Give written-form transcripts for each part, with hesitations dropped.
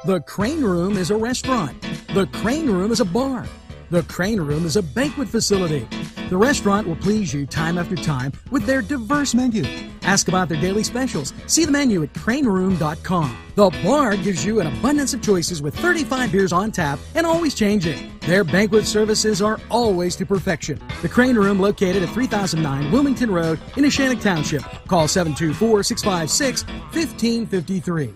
The Crane Room is a restaurant. The Crane Room is a bar. The Crane Room is a banquet facility. The restaurant will please you time after time with their diverse menu. Ask about their daily specials. See the menu at craneroom.com. The bar gives you an abundance of choices with 35 beers on tap and always changing. Their banquet services are always to perfection. The Crane Room, located at 3009 Wilmington Road in Neshannock Township. Call 724-656-1553.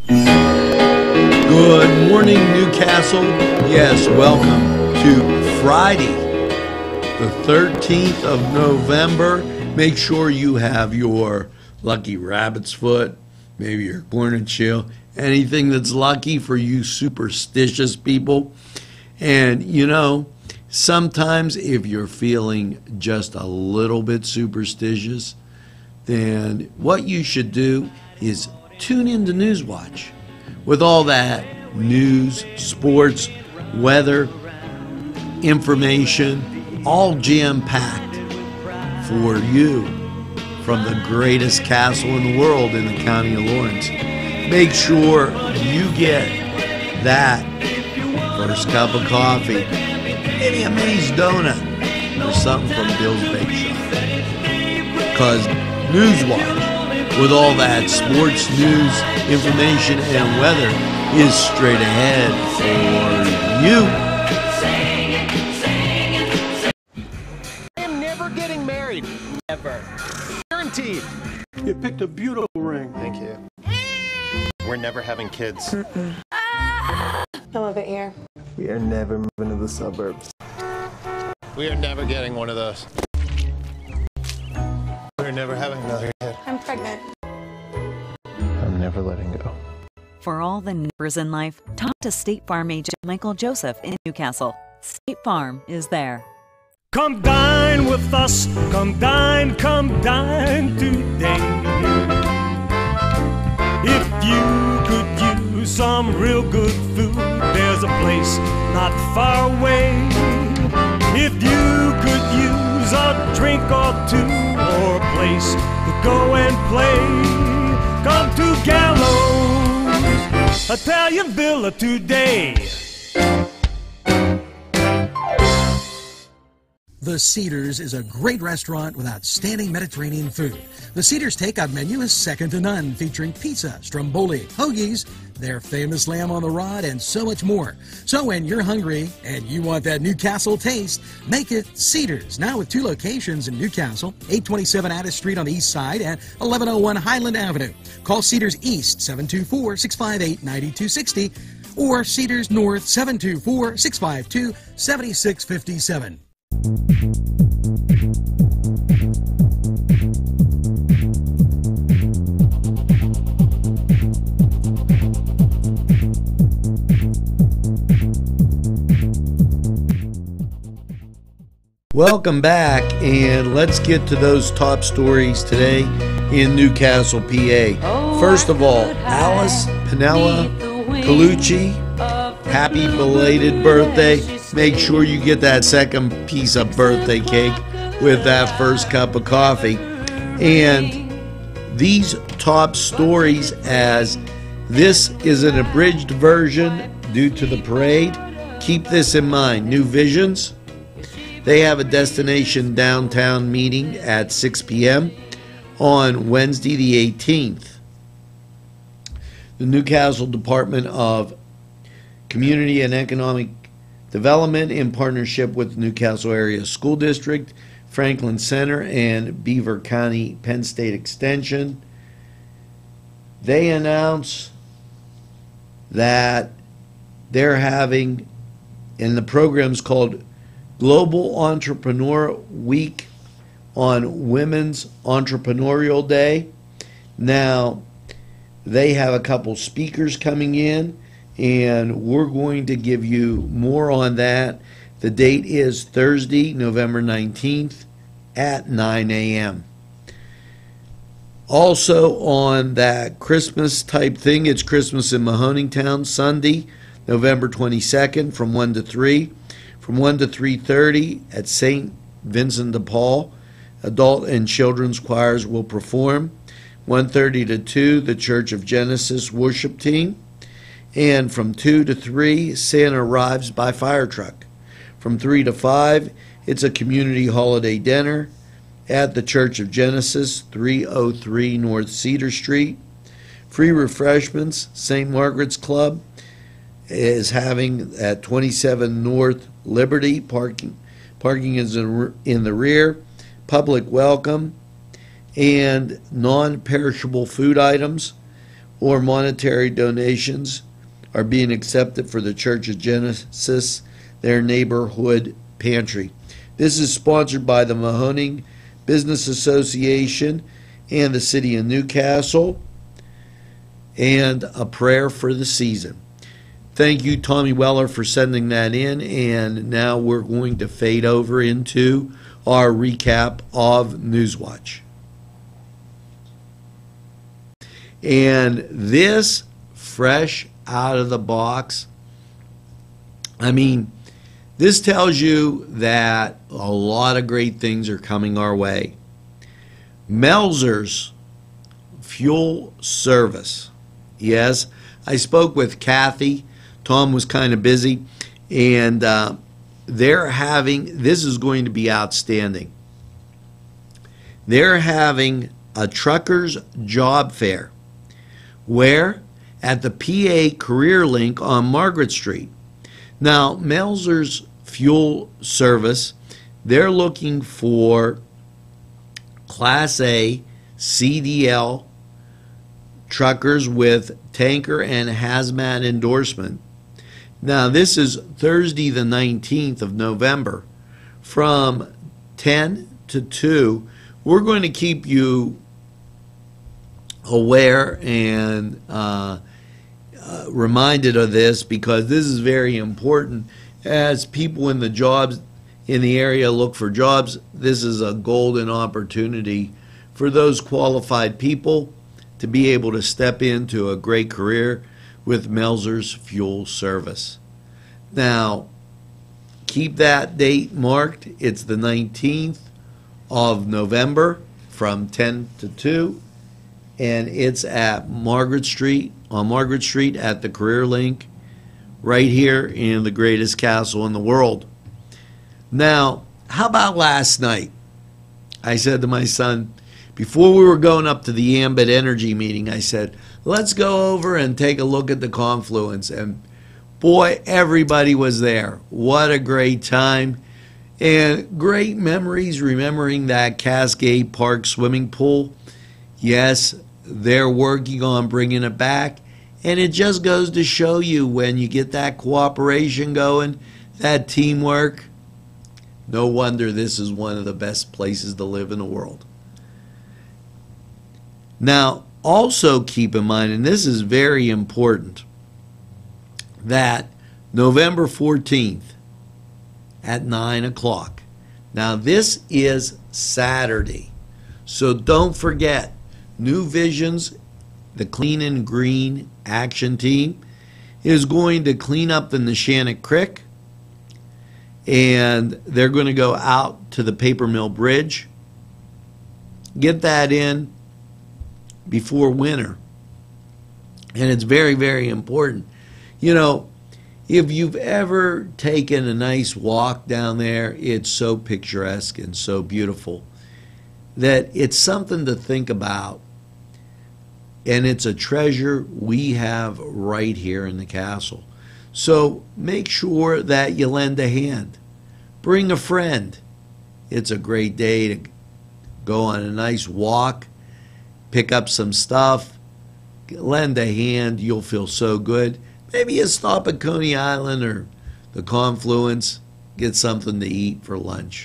Good morning, Newcastle. Yes, welcome to Friday, the 13th of November. Make sure you have your lucky rabbit's foot, maybe your corn and chill, anything that's lucky for you superstitious people. And, you know, sometimes if you're feeling just a little bit superstitious, then what you should do is tune into NewsWatch with all that news, sports, weather, information, all jam-packed for you from the greatest castle in the world in the county of Lawrence. Make sure you get that first cup of coffee, maybe a Maze donut, or something from Bill's Bake Shop. Because NewsWatch, with all that sports news, information, and weather, is straight ahead for you. I am never getting married. Ever. Guaranteed. You picked a beautiful ring. Thank you. We're never having kids. I love it here. We are never moving to the suburbs. We are never getting one of those. We're never having another kid. I'm pregnant. I'm never letting go. For all the neighbors in life, talk to State Farm agent Michael Joseph in Newcastle. State Farm is there. Come dine with us, come dine today. If you could use some real good food, there's a place not far away. If you could use a drink or two, or a place to go and play, come to Gallows Italian Villa today. The Cedars is a great restaurant with outstanding Mediterranean food. The Cedars takeout menu is second to none, featuring pizza, stromboli, hoagies, their famous lamb on the rod, and so much more. So when you're hungry and you want that Newcastle taste, make it Cedars. Now with 2 locations in Newcastle, 827 Addis Street on the east side and 1101 Highland Avenue. Call Cedars East, 724-658-9260, or Cedars North, 724-652-7657. Welcome back, and let's get to those top stories today in Newcastle, PA. First of all, Alice Pinella Colucci, happy belated birthday. Make sure you get that second piece of birthday cake with that first cup of coffee. And these top stories, as this is an abridged version due to the parade, keep this in mind. New Visions, they have a destination downtown meeting at 6 p.m. on Wednesday the 18th. The Newcastle Department of Community and Economic Development, in partnership with Newcastle Area School District, Franklin Center, and Beaver County Penn State Extension, they announce that they're having, and the program's called Global Entrepreneur Week on Women's Entrepreneurial Day. Now, they have a couple speakers coming in, and we're going to give you more on that. The date is Thursday, November 19th at 9 a.m. Also on that Christmas type thing, it's Christmas in Mahoningtown, Sunday, November 22nd from 1 to 3. From 1 to 3:30 at St. Vincent de Paul, adult and children's choirs will perform. 1:30 to 2, the Church of Genesis worship team. And from 2 to 3, Santa arrives by fire truck. From 3 to 5, it's a community holiday dinner at the Church of Genesis, 303 North Cedar Street. Free refreshments, St. Margaret's Club is having at 27 North Liberty. Parking is in the rear. Public welcome. And non-perishable food items or monetary donations are being accepted for the Church of Genesis, their neighborhood pantry. This is sponsored by the Mahoning Business Association and the City of Newcastle, and a prayer for the season. Thank you, Tommy Weller, for sending that in, and now we're going to fade over into our recap of NewsWatch. And this, fresh out of the box, I mean, this tells you that a lot of great things are coming our way. Melzer's Fuel Service. Yes, I spoke with Kathy. Tom was kind of busy, and they're having, this is going to be outstanding. They're having a trucker's job fair. Where? At the PA Career Link on Margaret Street. Now, Melzer's Fuel Service, they're looking for Class A CDL truckers with tanker and hazmat endorsement. Now, this is Thursday the 19th of November from 10 to 2. We're going to keep you aware and reminded of this, because this is very important. As people in the jobs in the area look for jobs, this is a golden opportunity for those qualified people to be able to step into a great career with Melzer's Fuel Service. Now, keep that date marked. It's the 19th of November from 10 to 2, and it's at Margaret Street, on Margaret Street at the Career Link, right here in the greatest castle in the world. Now, how about last night? I said to my son, before we were going up to the Ambit Energy meeting, I said, let's go over and take a look at the confluence. And boy, everybody was there. What a great time. And great memories, remembering that Cascade Park swimming pool. Yes, they're working on bringing it back. And it just goes to show you, when you get that cooperation going, that teamwork, no wonder this is one of the best places to live in the world. Now, also keep in mind, and this is very important, that November 14th at 9 o'clock. Now, this is Saturday, so don't forget, New Visions, the Clean and Green Action Team, is going to clean up the Neshannock Creek, and they're going to go out to the Paper Mill Bridge. Get that in before winter. And it's very, very important. You know, if you've ever taken a nice walk down there, it's so picturesque and so beautiful that it's something to think about. And it's a treasure we have right here in the castle. So make sure that you lend a hand. Bring a friend. It's a great day to go on a nice walk, pick up some stuff, lend a hand. You'll feel so good. Maybe you stop at Coney Island or the Confluence, get something to eat for lunch.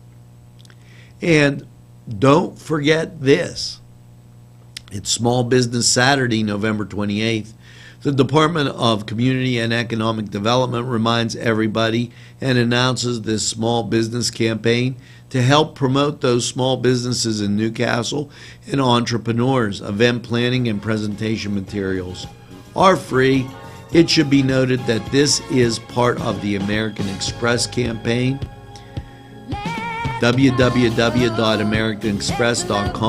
And don't forget this. It's Small Business Saturday, November 28th. The Department of Community and Economic Development reminds everybody and announces this small business campaign to help promote those small businesses in Newcastle and entrepreneurs. Event planning and presentation materials are free. It should be noted that this is part of the American Express campaign.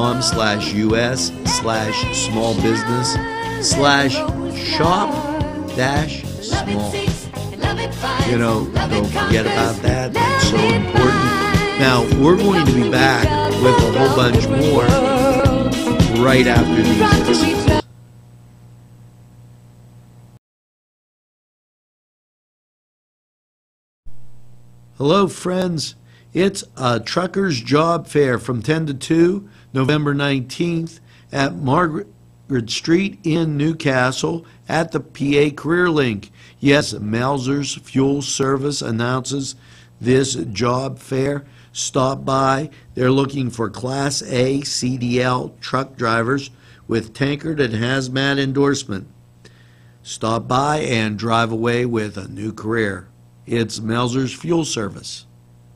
www.americanexpress.com/US/smallbusiness/shop small. You know, don't forget about that. That's so important. Now, we're going to be back with a whole bunch more right after these messages. Hello, friends. It's a trucker's job fair from 10 to 2, November 19th at Margaret Street in Newcastle at the PA Career Link. Yes, Melzer's Fuel Service announces this job fair. Stop by. They're looking for Class A CDL truck drivers with tankered and hazmat endorsement. Stop by and drive away with a new career. It's Melzer's Fuel Service.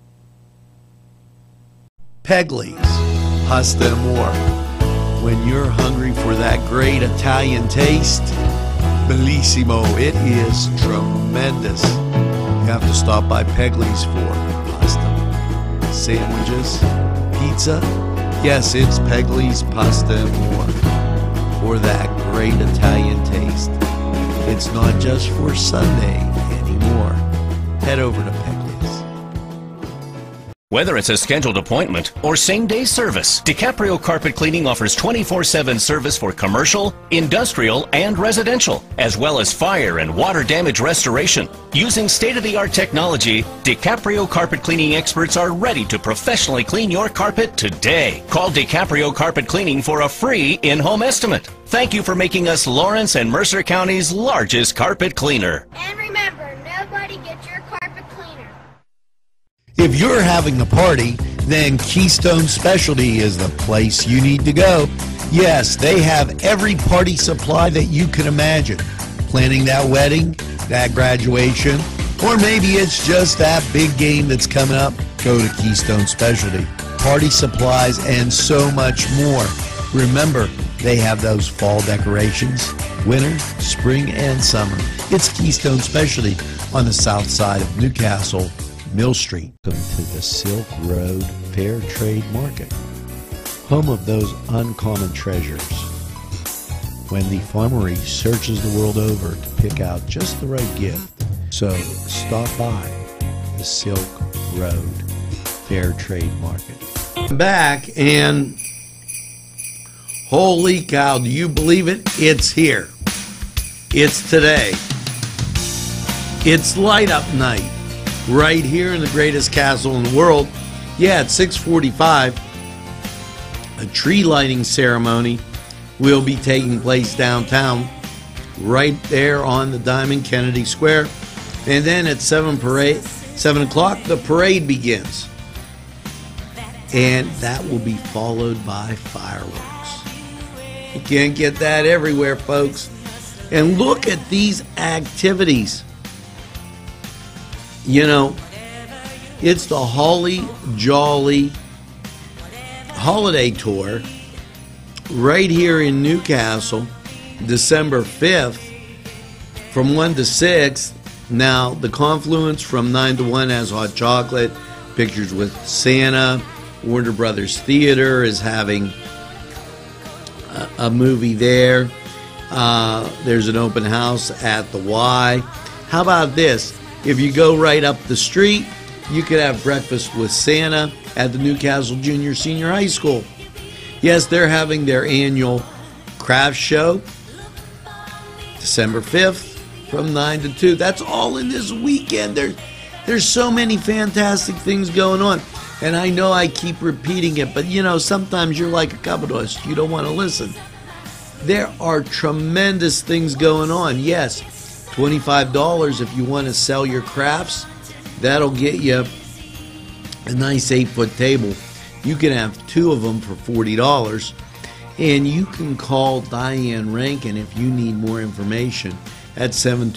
Pegley's Pasta Amore. When you're hungry for that great Italian taste, bellissimo, it is tremendous. You have to stop by Pegley's for pasta, sandwiches, pizza. Yes, it's Pegley's Pasta Amore for that great Italian taste. It's not just for Sunday anymore. Head over to Pegley's. Whether it's a scheduled appointment or same-day service, DiCaprio Carpet Cleaning offers 24/7 service for commercial, industrial, and residential, as well as fire and water damage restoration. Using state-of-the-art technology, DiCaprio Carpet Cleaning experts are ready to professionally clean your carpet today. Call DiCaprio Carpet Cleaning for a free in-home estimate. Thank you for making us Lawrence and Mercer County's largest carpet cleaner. And remember, nobody gets your carpet cleaner. If you're having a party, then Keystone Specialty is the place you need to go. Yes, they have every party supply that you can imagine. Planning that wedding, that graduation, or maybe it's just that big game that's coming up, go to Keystone Specialty. Party supplies and so much more. Remember, they have those fall decorations, winter, spring, and summer. It's Keystone Specialty on the south side of Newcastle, Mill Street. Welcome to the Silk Road Fair Trade Market, home of those uncommon treasures. When the farmery searches the world over to pick out just the right gift. So stop by the Silk Road Fair Trade Market. I'm back, and holy cow, do you believe it? It's here. It's today. It's light up night. Right here in the greatest castle in the world. Yeah, at 6:45, a tree lighting ceremony will be taking place downtown, right there on the Diamond Kennedy Square. And then at 7 o'clock, the parade begins. And that will be followed by fireworks. You can't get that everywhere, folks. And look at these activities. You know, it's the Holly Jolly Holiday Tour right here in Newcastle, December 5th from 1 to 6. Now, the Confluence from 9 to 1 has hot chocolate, pictures with Santa. Warner Brothers Theater is having a movie there. There's an open house at the Y. How about this? If you go right up the street, you could have breakfast with Santa at the Newcastle Junior Senior High School. Yes, they're having their annual craft show, December 5th from 9 to 2. That's all in this weekend. There's so many fantastic things going on. And I know I keep repeating it, but you know, sometimes you're like a capitalist. You don't want to listen. There are tremendous things going on. Yes, $25 if you want to sell your crafts. That'll get you a nice 8-foot table. You can have 2 of them for $40. And you can call Diane Rankin if you need more information at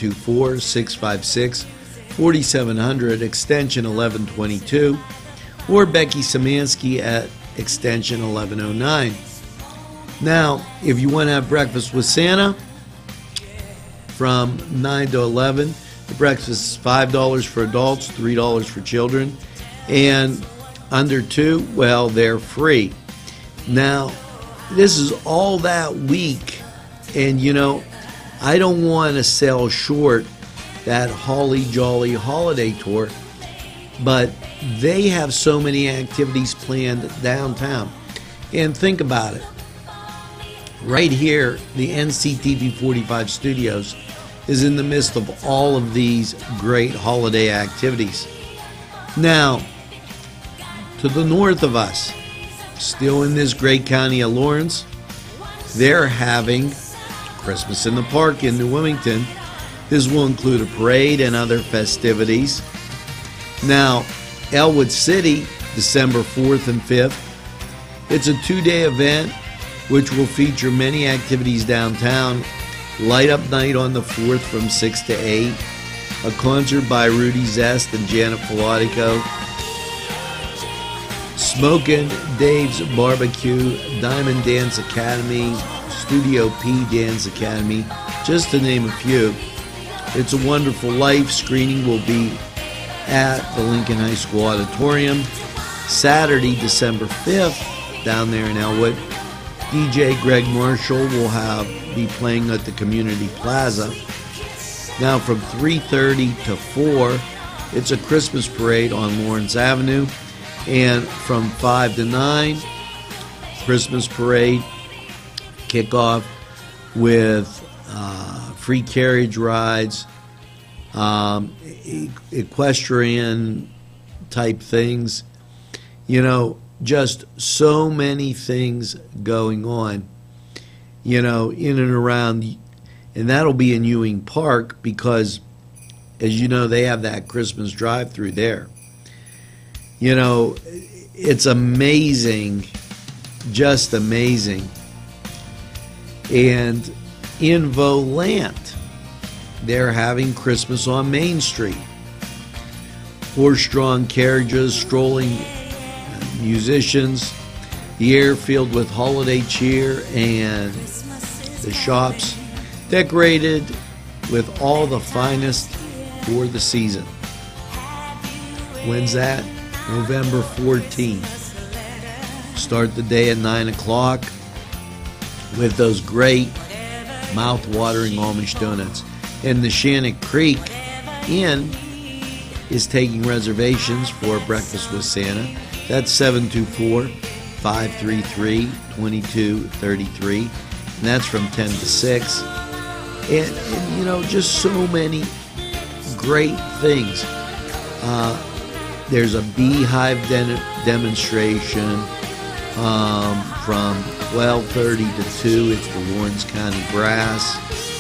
724-656-4700, extension 1122, or Becky Samansky at extension 1109. Now, if you want to have breakfast with Santa from 9 to 11, the breakfast is $5 for adults, $3 for children, and under 2, well, they're free. Now, this is all that week, and you know, I don't want to sell short that Holly Jolly Holiday Tour, but they have so many activities planned downtown. And think about it. Right here, the NCTV45 studios is in the midst of all of these great holiday activities. Now, to the north of us, still in this great county of Lawrence, they're having Christmas in the Park in New Wilmington. This will include a parade and other festivities. Now, Elwood City, December 4th and 5th. It's a 2-day event which will feature many activities downtown. Light Up Night on the 4th from 6 to 8. A concert by Rudy Zest and Janet Filatico. Smokin' Dave's Barbecue, Diamond Dance Academy, Studio P Dance Academy, just to name a few. It's a Wonderful Life screening will be at the Lincoln High School Auditorium. Saturday, December 5th, down there in Elwood. DJ Greg Marshall will be playing at the Community Plaza. Now from 3:30 to 4, it's a Christmas parade on Lawrence Avenue. And from 5 to 9, Christmas parade, kickoff with free carriage rides, equestrian type things. You know, just so many things going on, you know, in and around. And that'll be in Ewing Park because, as you know, they have that Christmas drive-through there. You know, it's amazing, just amazing. And in Volant, they're having Christmas on Main Street. Horse-drawn carriages, strolling musicians, the air filled with holiday cheer, and the shops decorated with all the finest for the season. When's that? November 14th. Start the day at 9 o'clock with those great mouth-watering Amish donuts. And the Shannock Creek Inn is taking reservations for Breakfast with Santa. That's 724-533-2233. And that's from 10 to 6. And you know, just so many great things. There's a beehive demonstration from 12:30 to 2. It's the Lawrence County Brass.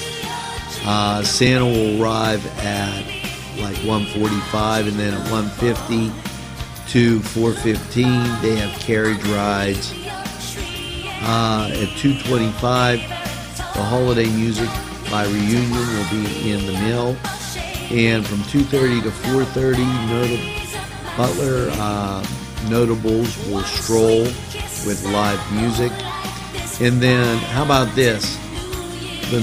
Santa will arrive at like 1:45, and then at 1:50 to 4:15 they have carriage rides. At 2:25 the holiday music by Reunion will be in the mill, and from 2:30 to 4:30 Butler notables will stroll with live music. And then how about this, the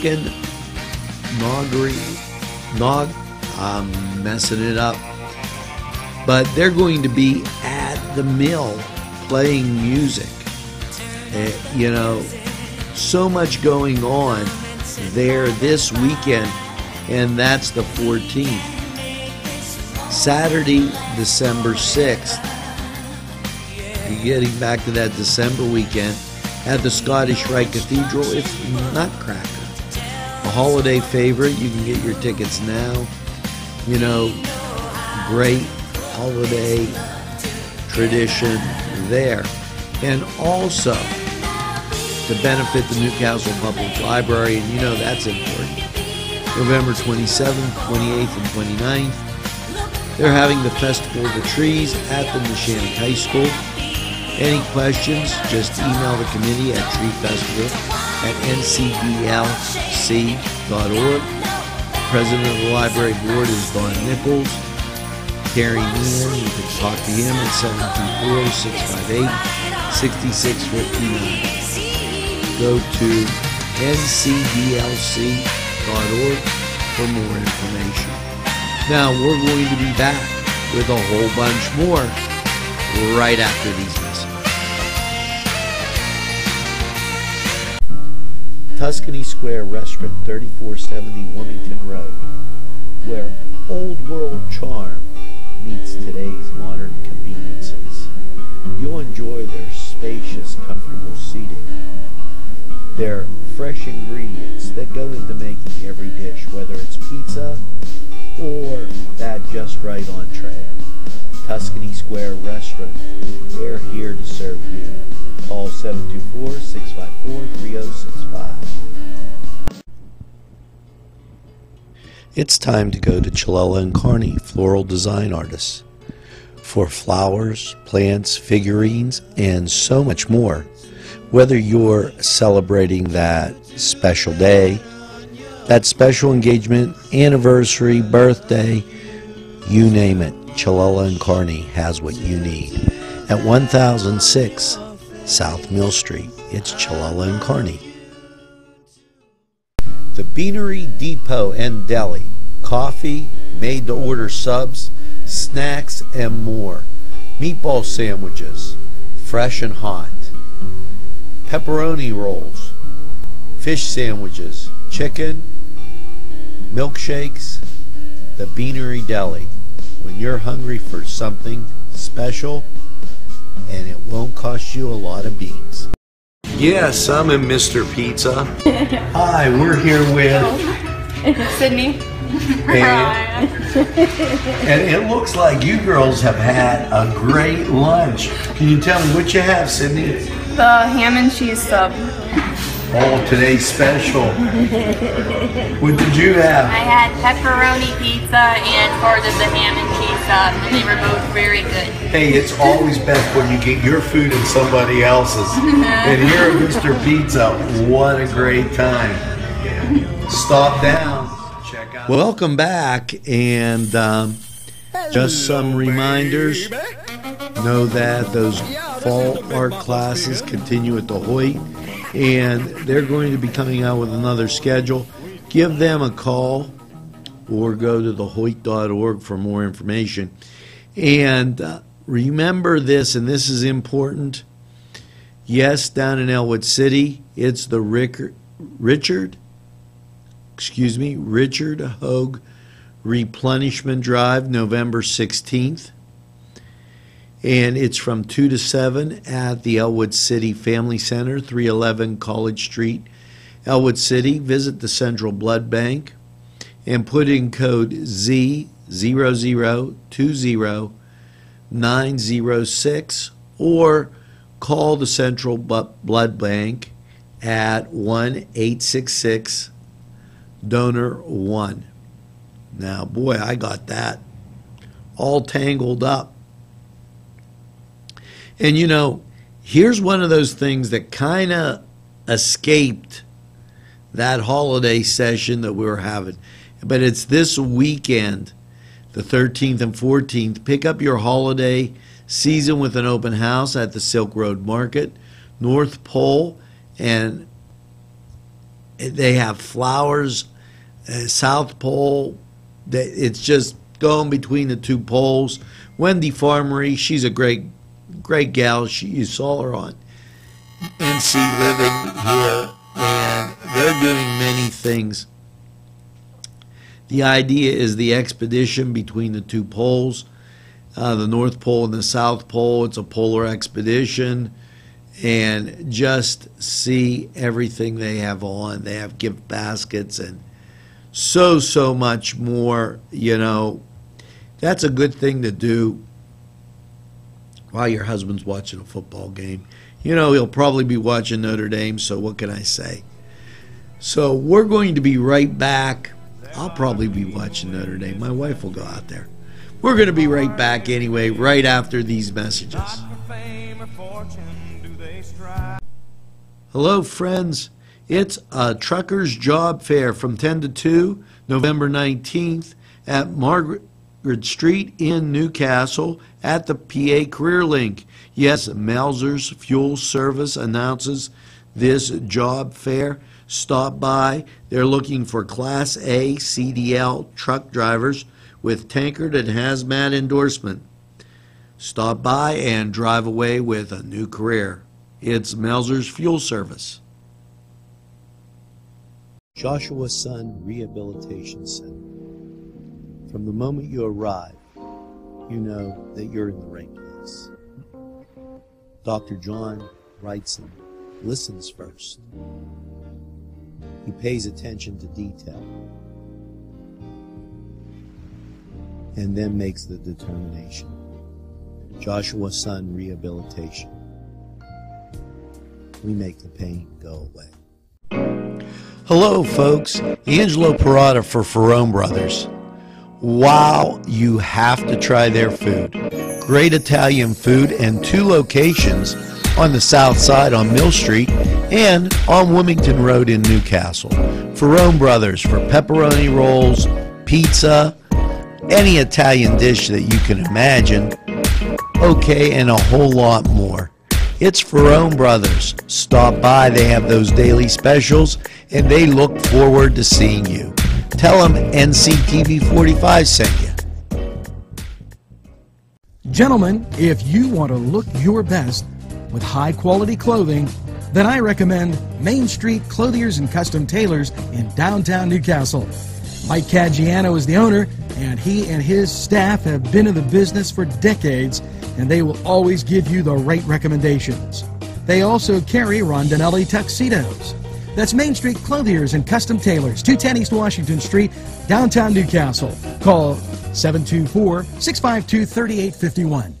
I'm messing it up, but they're going to be at the mill playing music. You know, so much going on there this weekend, and that's the 14th. Saturday, December 6th, you're getting back to that December weekend at the Scottish Rite Cathedral. It's Nutcracker, a holiday favorite. You can get your tickets now. You know, great holiday tradition there. And also, to benefit the Newcastle Public Library, and you know that's important, November 27th, 28th, and 29th, they're having the Festival of the Trees at the Neshannock High School. Any questions, just email the committee at treefestival@ncdlc.org. President of the Library Board is Don Nichols. Terry Meehan, you can talk to him at 724-658-6659. Go to ncdlc.org for more information. Now, we're going to be back with a whole bunch more right after these messages. Tuscany Square Restaurant, 3470 Wilmington Road, where old world charm meets today's modern conveniences. You'll enjoy their spacious, comfortable seating, their fresh ingredients that go into making every dish, whether it's pizza or that just right entree. Tuscany Square Restaurant, they're here to serve you. Call 724-654-3065. It's time to go to Chilella and Carney, floral design artists, for flowers, plants, figurines, and so much more. Whether you're celebrating that special day, that special engagement, anniversary, birthday, you name it, Chilella and Carney has what you need. At 1006 South Mill Street, it's Chilella and Carney. The Beanery Depot and Deli. Coffee, made-to-order subs, snacks, and more. Meatball sandwiches, fresh and hot. Pepperoni rolls, fish sandwiches, chicken, milkshakes. The Beanery Deli. When you're hungry for something special, and it won't cost you a lot of beans. Yes, I'm in Mr. Pizza. Hi, we're here with Sydney. And it looks like you girls have had a great lunch. Can you tell me what you have, Sydney? The ham and cheese sub. Oh, today's special. What did you have? I had pepperoni pizza and part of the ham and cheese sub, and they were both very good. Hey, it's always best when you get your food and somebody else's. And here at Mr. Pizza, what a great time. Stop down. Check out. Welcome back, and just some reminders. Know that those fall art classes continue at the Hoyt, and they're going to be coming out with another schedule. Give them a call or go to thehoyt.org for more information. And remember this, and this is important. Yes, down in Elwood City, it's the Richard Hogue Replenishment Drive, November 16th. And it's from 2 to 7 at the Elwood City Family Center, 311 College Street, Elwood City. Visit the Central Blood Bank and put in code Z0020906 or call the Central Blood Bank at 1-866-DONOR-1. Now, boy, I got that all tangled up. And you know, here's one of those things that kind of escaped that holiday session that we were having. But it's this weekend, the 13th and 14th. Pick up your holiday season with an open house at the Silk Road Market, North Pole, and they have flowers, South Pole. It's just going between the two poles. Wendy Farmery, she's a great gal. You saw her on NC Living here, and they're doing many things. The idea is the expedition between the two poles, the North Pole and the South Pole. It's a polar expedition, and just see everything they have on. They have gift baskets and so much more. You know, that's a good thing to do while your husband's watching a football game. You know, he'll probably be watching Notre Dame, so what can I say? So we're going to be right back. I'll probably be watching Notre Dame. My wife will go out there. We're going to be right back anyway, right after these messages. Hello, friends. It's a trucker's job fair from 10 to 2, November 19th at Margaret Street in Newcastle at the PA Career Link. Yes, Melzer's Fuel Service announces this job fair. Stop by. They're looking for Class A CDL truck drivers with tankered and hazmat endorsement. Stop by and drive away with a new career. It's Melzer's Fuel Service. Joshua's Son Rehabilitation Center. From the moment you arrive, you know that you're in the right place. Dr. John Wrightson listens first. He pays attention to detail and then makes the determination. Joshua's Son Rehabilitation. We make the pain go away. Hello, folks. Angelo Perrotta for Ferrone Brothers. Wow, you have to try their food. Great Italian food and 2 locations on the south side on Mill Street and on Wilmington Road in Newcastle. Ferrone Brothers for pepperoni rolls, pizza, any Italian dish that you can imagine. Okay, and a whole lot more. It's Ferrone Brothers. Stop by, they have those daily specials, and they look forward to seeing you. Tell them NCTV45's sent you. Gentlemen, if you want to look your best with high-quality clothing, then I recommend Main Street Clothiers and Custom Tailors in downtown Newcastle. Mike Caggiano is the owner, and he and his staff have been in the business for decades, and they will always give you the right recommendations. They also carry Rondinelli tuxedos. That's Main Street Clothiers and Custom Tailors, 210 East Washington Street, downtown Newcastle. Call 724-652-3851.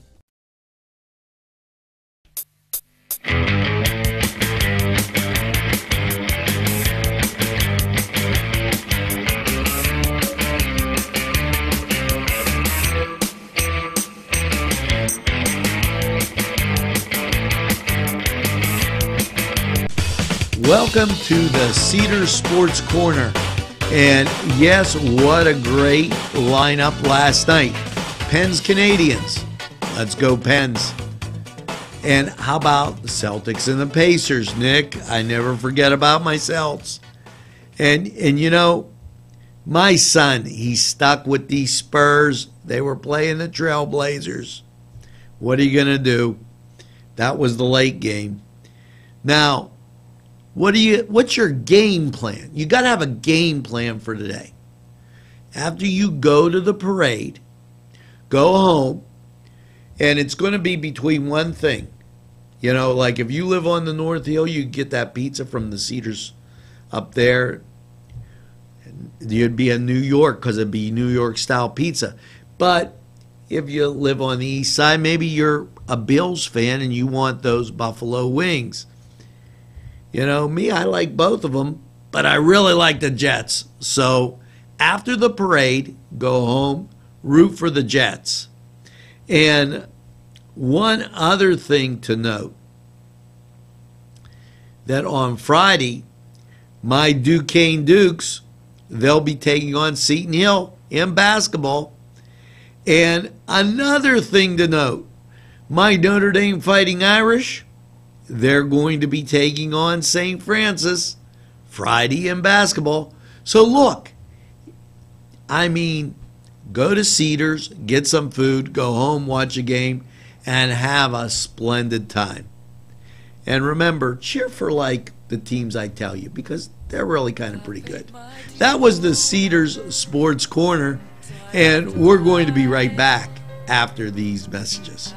Welcome to the Cedar Sports Corner. And yes, what a great lineup last night. Pens Canadians. Let's go Pens. And how about the Celtics and the Pacers, Nick? I never forget about my Celts. And you know, my son, he's stuck with these Spurs. They were playing the Trailblazers. What are you going to do? That was the late game. Now, what's your game plan? You got to have a game plan for today. After you go to the parade, go home, and it's going to be between one thing. You know, like if you live on the North Hill, you get that pizza from the Cedars up there. You'd be in New York because it'd be New York style pizza. But if you live on the east side, maybe you're a Bills fan and you want those buffalo wings. You know, me, I like both of them, but I really like the Jets. So after the parade, go home, root for the Jets. And one other thing to note, that on Friday, my Duquesne Dukes, they'll be taking on Seton Hill in basketball. And another thing to note, my Notre Dame Fighting Irish, they're going to be taking on St. Francis Friday in basketball. So look, I mean, go to Cedars, get some food, go home, watch a game, and have a splendid time. And remember, cheer for like the teams I tell you, because they're really kind of pretty good. That was the Cedars Sports Corner, and we're going to be right back after these messages.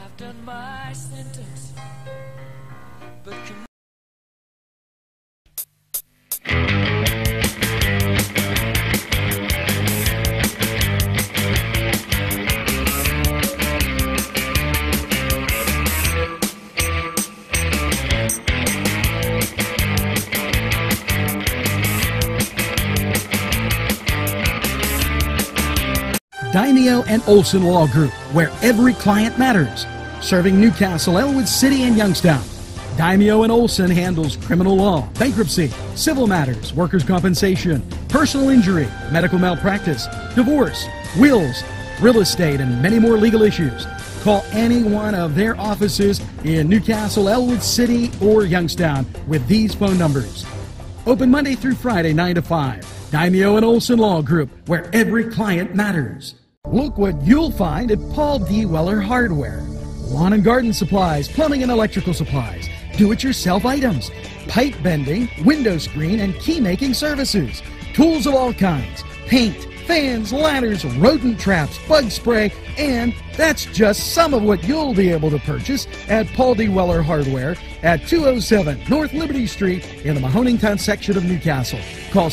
Daimio and Olson Law Group, where every client matters. Serving Newcastle, Elwood City, and Youngstown. Daimio and Olson handles criminal law, bankruptcy, civil matters, workers' compensation, personal injury, medical malpractice, divorce, wills, real estate, and many more legal issues. Call any one of their offices in Newcastle, Elwood City, or Youngstown with these phone numbers. Open Monday through Friday, 9 to 5. Daimio and Olson Law Group, where every client matters. Look what you'll find at Paul D. Weller Hardware. Lawn and garden supplies, plumbing and electrical supplies, do-it-yourself items, pipe bending, window screen, and key making services. Tools of all kinds, paint, fans, ladders, rodent traps, bug spray, and that's just some of what you'll be able to purchase at Paul D. Weller Hardware at 207 North Liberty Street in the Mahonington section of Newcastle. Call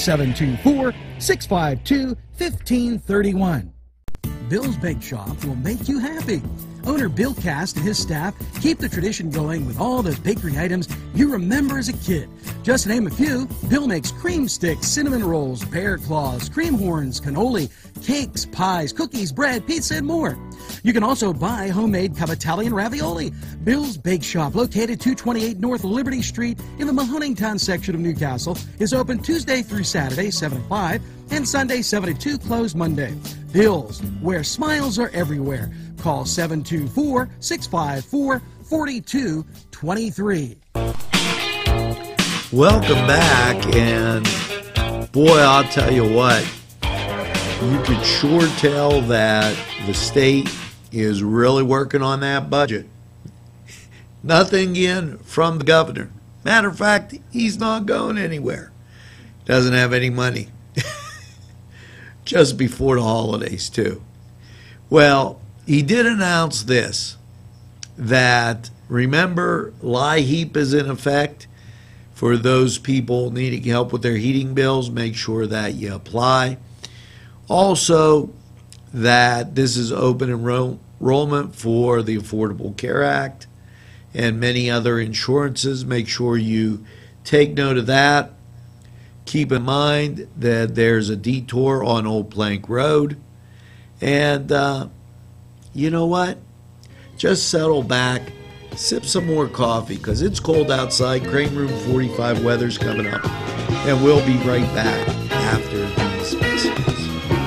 724-652-1531. Bill's Bake Shop will make you happy. Owner Bill Cast and his staff keep the tradition going with all those bakery items you remember as a kid. Just to name a few, Bill makes cream sticks, cinnamon rolls, bear claws, cream horns, cannoli, cakes, pies, cookies, bread, pizza, and more. You can also buy homemade Cavatelli ravioli. Bill's Bake Shop, located 228 North Liberty Street in the Mahonington section of Newcastle, is open Tuesday through Saturday, 7 to 5, and Sunday, 7 to 2, closed Monday. Bill's, where smiles are everywhere. Call 724-654-4223. Welcome back, and boy, I'll tell you what, you could sure tell that the state is really working on that budget. Nothing in from the governor. Matter of fact, he's not going anywhere. Doesn't have any money. Just before the holidays, too. Well, he did announce this, that, remember, LIHEAP is in effect. For those people needing help with their heating bills, make sure that you apply. Also, that this is open enrollment for the Affordable Care Act and many other insurances. Make sure you take note of that. Keep in mind that there's a detour on Old Plank Road. And you know what? Just settle back, sip some more coffee, because it's cold outside. Crane Room 45 weather's coming up. And we'll be right back after these messages.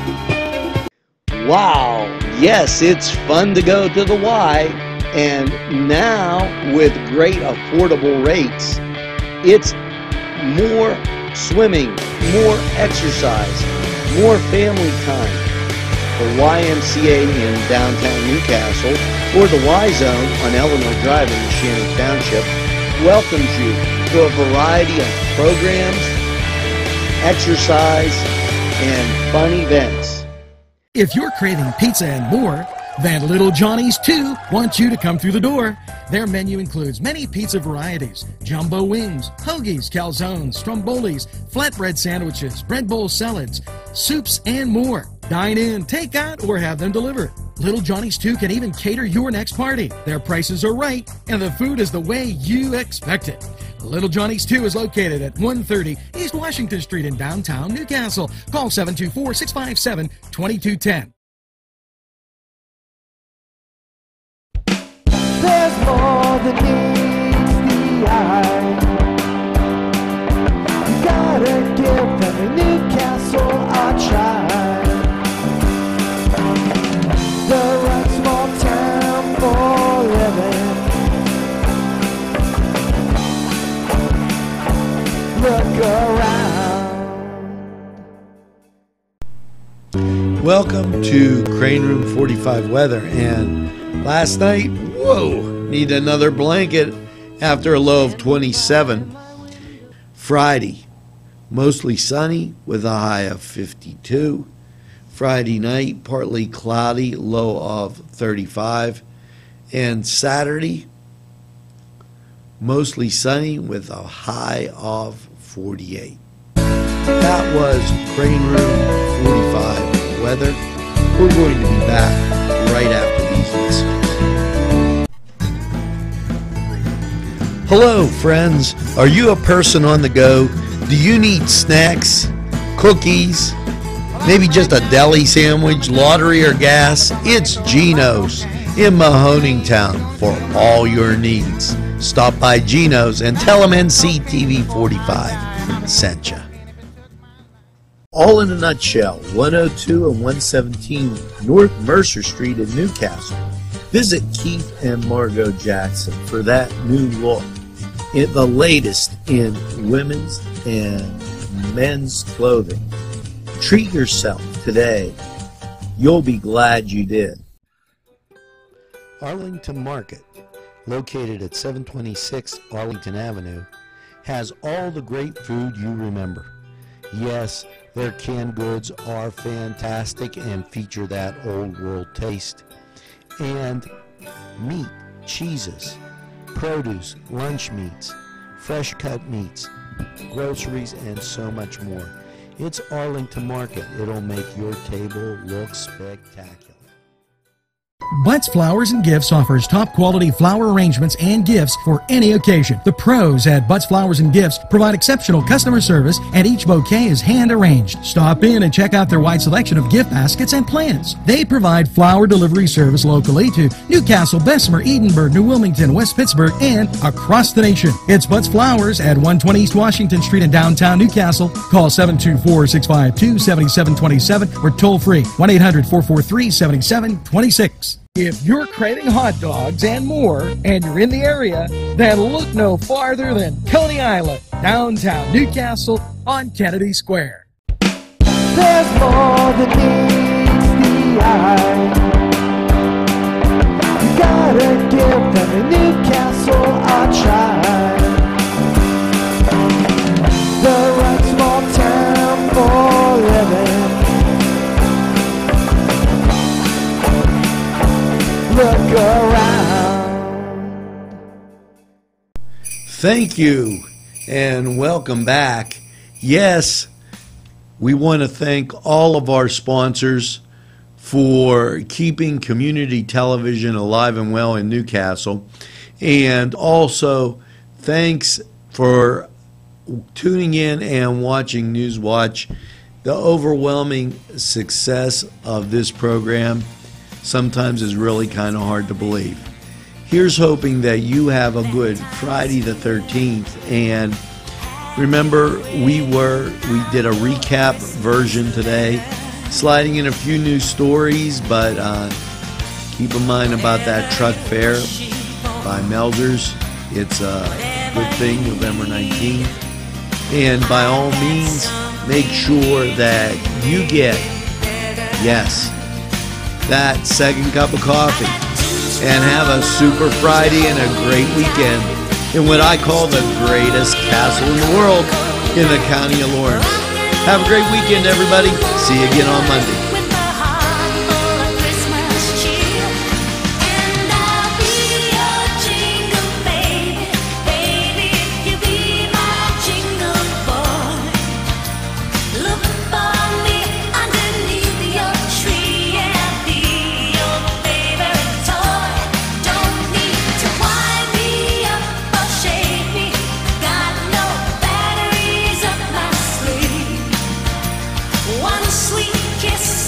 Wow, yes, it's fun to go to the Y, and now with great affordable rates, it's more swimming, more exercise, more family time. The YMCA in downtown Newcastle, or the Y Zone on Eleanor Drive in Shannon Township, welcomes you to a variety of programs, exercise, and fun events. If you're craving pizza and more, then Little Johnny's too wants you to come through the door. Their menu includes many pizza varieties, jumbo wings, hoagies, calzones, strombolis, flatbread sandwiches, bread bowl salads, soups, and more. Dine in, take out, or have them delivered. Little Johnny's too can even cater your next party. Their prices are right, and the food is the way you expect it. Little Johnny's 2 is located at 130 East Washington Street in downtown Newcastle. Call 724-657-2210. There's more than meets the eye. You gotta give them a Newcastle a try. The right small town for living. Look around. Welcome to Crane Room 45 weather. And last night, whoa, need another blanket after a low of 27. Friday, mostly sunny with a high of 52. Friday night, partly cloudy, low of 35. And Saturday, mostly sunny with a high of 48. That was Crane Room 45 weather. We're going to be back right after these messages. Hello, friends. Are you a person on the go? Do you need snacks, cookies, maybe just a deli sandwich, lottery, or gas? It's Gino's in Mahonington for all your needs. Stop by Gino's and tell them NCTV45 sent you. All in a nutshell, 102 and 117 North Mercer Street in Newcastle. Visit Keith and Margot Jackson for that new look. The latest in women's and men's clothing. Treat yourself today. You'll be glad you did. Arlington Market, located at 726 Arlington Avenue, has all the great food you remember. Yes, their canned goods are fantastic and feature that old world taste. And meat, cheeses, produce, lunch meats, fresh cut meats, groceries, and so much more. It's Arlington Market. It'll make your table look spectacular. Butts Flowers and Gifts offers top quality flower arrangements and gifts for any occasion. The pros at Butts Flowers and Gifts provide exceptional customer service, and each bouquet is hand arranged. Stop in and check out their wide selection of gift baskets and plants. They provide flower delivery service locally to Newcastle, Bessemer, Edinburgh, New Wilmington, West Pittsburgh, and across the nation. It's Butts Flowers at 120 East Washington Street in downtown Newcastle. Call 724-652-7727 or toll free 1-800-443-7726. If you're craving hot dogs and more, and you're in the area, then look no farther than Coney Island, downtown Newcastle on Kennedy Square. There's more than meets the eye. You gotta give them a Newcastle a try. The right small town for living. Look around. Thank you and welcome back. Yes, we want to thank all of our sponsors for keeping community television alive and well in Newcastle. And also, thanks for tuning in and watching NewsWatch. The overwhelming success of this program sometimes is really kind of hard to believe. Here's hoping that you have a good Friday the 13th. And remember, we did a recap version today, sliding in a few new stories, but keep in mind about that truck fair by Melders. It's a good thing, November 19th. And by all means, make sure that you get, yes, that second cup of coffee, and have a super Friday and a great weekend in what I call the greatest castle in the world in the county of Lawrence. Have a great weekend, everybody. See you again on Monday. One sweet kiss